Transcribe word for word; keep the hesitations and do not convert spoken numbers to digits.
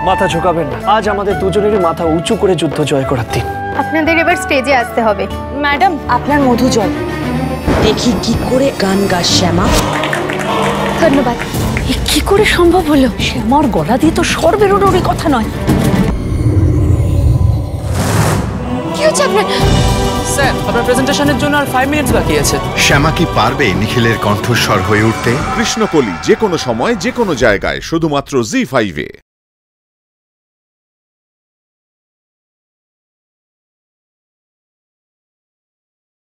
মাথা ঝোঁকাবেন না। আজ আমাদের দুজনেরই মাথা উঁচু করে যুদ্ধ জয় করার দিন। আপনাদের এবার স্টেজে আসতে হবে। ম্যাডাম, আপনার মধু জল। দেখি কি করে গান গাস শ্যামা। ধন্যবাদ। এ কি করে সম্ভব হলো? শ্যামার গলা দিয়ে তো স্বর বেরোনোরই কথা নয়। কি হচ্ছে আপনার? স্যার, আপনার প্রেজেন্টেশনের জন্য আর ফাইভ মিনিটস বাকি আছে। শ্যামা কি পারবে নিখিলের কণ্ঠস্বর হয়ে উঠতে? কৃষ্ণকলি যে কোনো সময় যে কোনো জায়গায় শুধুমাত্র জি ফাইভে।